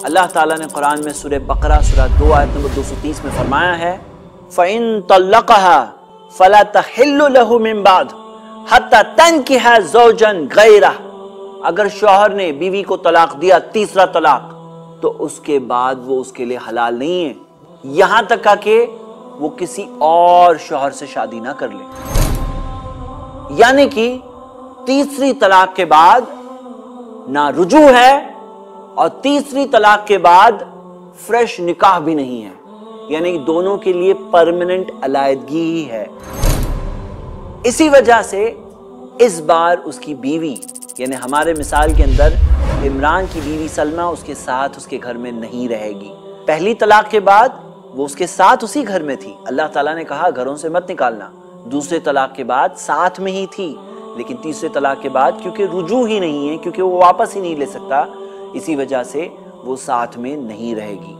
اللہ تعالیٰ نے قرآن میں سورہ بقرہ سورہ 2 آیت نمبر 230 میں فرمایا ہے فَإِن طَلَّقَهَا فَلَا تَحِلُّ لَهُ مِن بَعْدُ حَتَّى تَنْكِحَ زَوْجًا غَيْرَهُ، اگر شوہر نے بیوی کو طلاق دیا تیسرا طلاق تو اس کے بعد وہ اس کے لیے حلال نہیں ہے یہاں تک کہ وہ کسی اور شوہر سے شادی نہ کر لے۔ یعنی کہ تیسری طلاق کے بعد نہ رجوع ہے اور تیسری طلاق کے بعد فریش نکاح بھی نہیں ہے، یعنی کہ دونوں کے لیے پرماننٹ علیحدگی ہی ہے۔ اسی وجہ سے اس بار اس کی بیوی یعنی ہمارے مثال کے اندر عمران کی بیوی سلمہ اس کے ساتھ اس کے گھر میں نہیں رہے گی۔ پہلی طلاق کے بعد وہ اس کے ساتھ اسی گھر میں تھی، اللہ تعالیٰ نے کہا گھروں سے مت نکالنا۔ دوسرے طلاق کے بعد ساتھ میں ہی تھی، لیکن تیسرے طلاق کے بعد کیونکہ رجوع ہی نہیں ہے، کیونکہ وہ واپس ہی نہیں لے سکتا، اسی وجہ سے وہ ساتھ میں نہیں رہے گی۔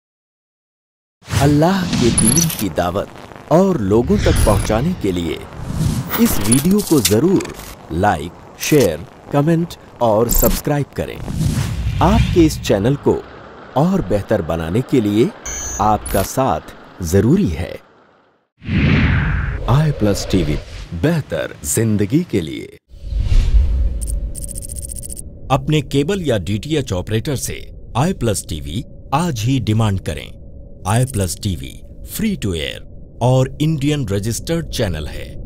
اللہ کے دین کی دعوت اور لوگوں تک پہنچانے کے لیے اس ویڈیو کو ضرور لائک، شیئر، کمنٹ اور سبسکرائب کریں۔ آپ کے اس چینل کو اور بہتر بنانے کے لیے آپ کا ساتھ ضروری ہے۔ i+TV، بہتر زندگی کے لیے۔ اپنے کیبل یا DTH آپریٹر سے i+TV آج ہی ڈیمانڈ کریں۔ i+TV فری ٹو ایئر اور انڈین رجسٹرڈ چینل ہے۔